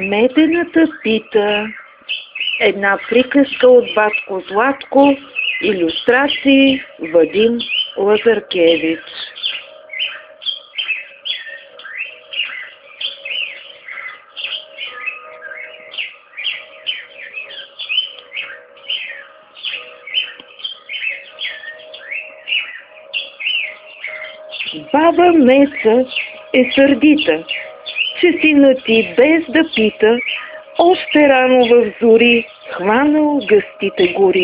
Медената пита. Една приказка от батко Златко. Илюстрации Вадим Лазаркевич. Баба Меса е сърдита, че синът ти без да пита, още рано в зори хванал гъстите гори.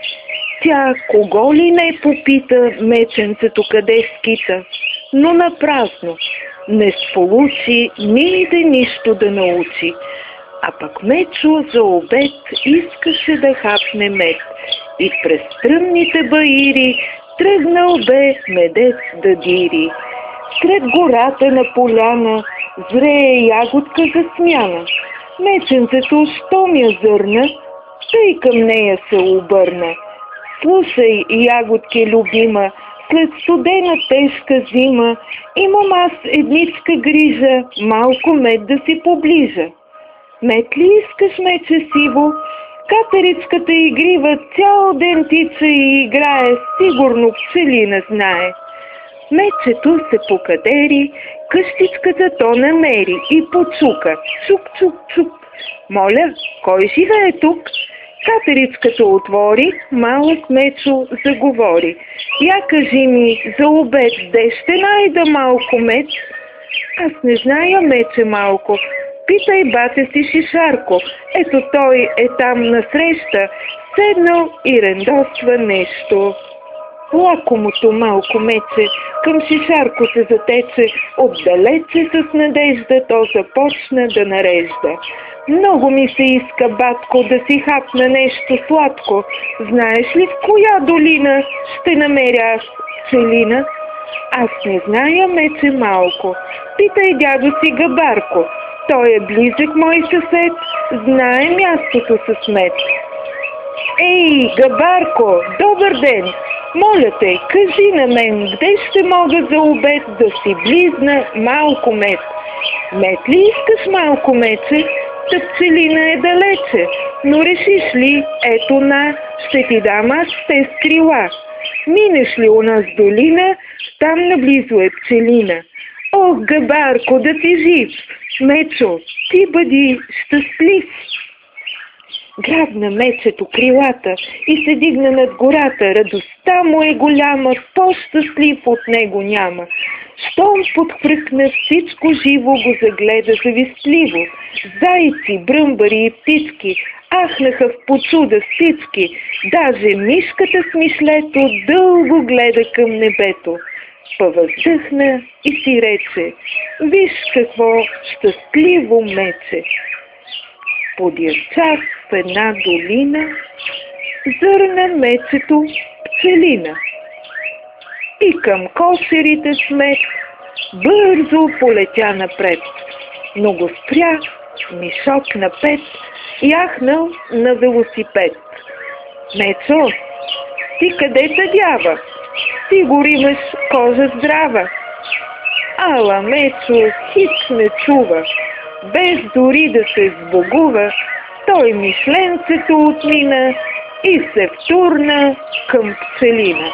Тя кого ли не попита меченцето къде скита, но напразно не сполучи ниде нищо да научи. А пък Мечо за обед искаше да хапне мед и през стръмните баири тръгнал бе медец да дири. Сред гората на поляна зрее ягодка за смяна. Меченцето, щом я зърна, тъй към нея се обърна. Слушай, ягодке любима, след студена тежка зима, имам аз едничка грижа, малко мед да си поближа. Мед ли искаш, мече сиво? Катеричката игрива цял ден тича и играе, сигурно пчелина знае. Мечето се покадери, къщичката то намери и почука. Чук-чук-чук. Моля, кой живее тук? Катеричката отвори, малък Мечо заговори. Я кажи ми, за обед, де ще найда малко мед? Аз не зная, Мече малко. Питай бате си Шишарко. Ето той е там насреща, седнал и рендосва нещо. Лакомото малко Мече към Шишарко се затече, отдалече с надежда то започна да нарежда. Много ми се иска, батко, да си хапна нещо сладко. Знаеш ли в коя долина ще намеря аз пчелина? Аз не зная, Мече малко. Питай дядо си Габарко. Той е близък мой съсед, знае мястото с мед. Ей, Габарко, добър ден! Моля те, кажи на мен, где ще мога за обед да си близна малко мед? Мед ли искаш, малко Мече? Та пчелина е далече, но решиш ли, ето ще ти дам аз те с крила. Минеш ли у нас долина, там наблизо е пчелина. Ох, Габарко, да ти жив! Мечо, ти бъди щастлив! Грабна Мечето крилата и се дигна над гората. Радостта му е голяма, по-щастлив от него няма. Щом подхвъркна, всичко живо го загледа завистливо. Зайци, бръмбари и птички ахнаха в почуда всички. Даже мишката с мишлето дълго гледа към небето. Въздъхна и си рече: виж какво щастливо Мече! Подир час в една долина зърна Мечето пчелина и към кошерите с мед бързо полетя напред, но го спря мишок на пет, яхнал на велосипед. Мечо, ти къде тъдява? Сигур имаш кожа здрава. Ала Мечо хич не чува, без дори да се сбогува, той мишленцето отмина и се втурна към пчелина.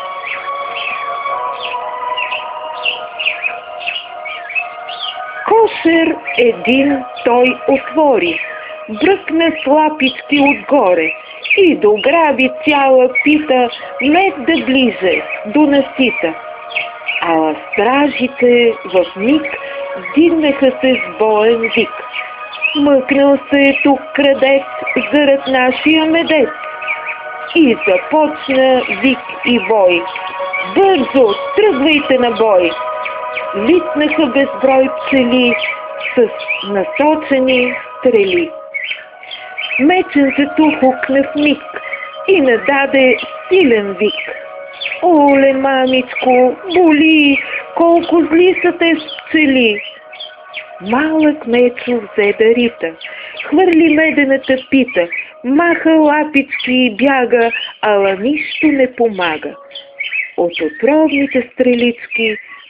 Кошер един той отвори, бръкна с лапички отгоре и дограби цяла пита мед да ближе до насита. Ала стражите в миг вдигнаха се с боен вик. Мъкнал се е тук крадец зарад нашия медец. И започна вик и вой. Бързо, тръгвайте на бой! Литнаха безброй пчели с насочени стрели. Меченцето хукна в миг и нададе силен вик. Оле, мамичко, боли, колко зли са те пчели! Малък Мечо взе да рита, хвърли медената пита, маха лапички и бяга, ала нищо не помага. От отровните стрелички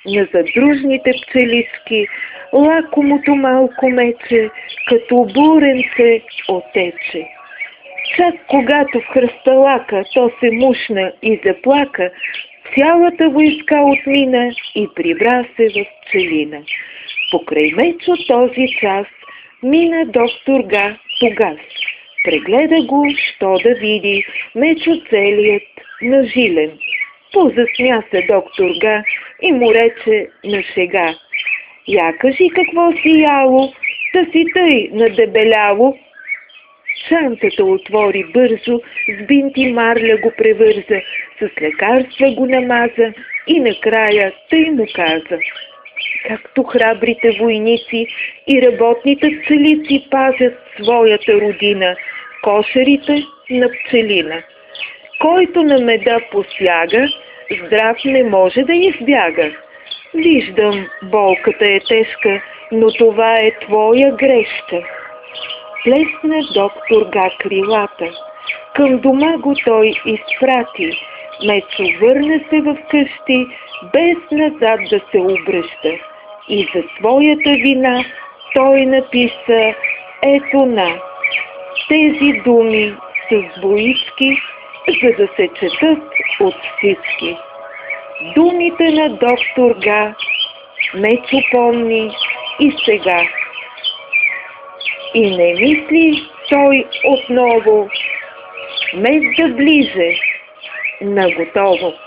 на задружните пчелички, лакомото малко мече, като буренце отече. Чак когато в хръсталака то се мушна и заплака, цялата войска отмина и прибра се в пчелина. Покрай Мечо този час мина доктор Га тогаз. Прегледа го, що да види, Мечо целият нажилен. Позасмя се доктор Га и му рече на шега: я кажи какво си яло, да си тъй надебеляло. Чантата отвори бързо, с бинт и марля го превърза, с лекарства го намаза и накрая тъй му каза: както храбрите войници и работните пчелици пазят своята родина, кошерите на пчелина. Който на меда посяга, здрав не може да избяга. Виждам, болката е тежка, но това е твоя грешка. Плесна доктор Га крилата. Към дома го той изпрати. Мечо върна се в къщи, без назад да се обръща. И за своята вина той написа ето на. Тези думи с боички, за да се четат от всички. Думите на доктор Га Мечо помни и сега. И не мисли той отново меч да влизе наготово.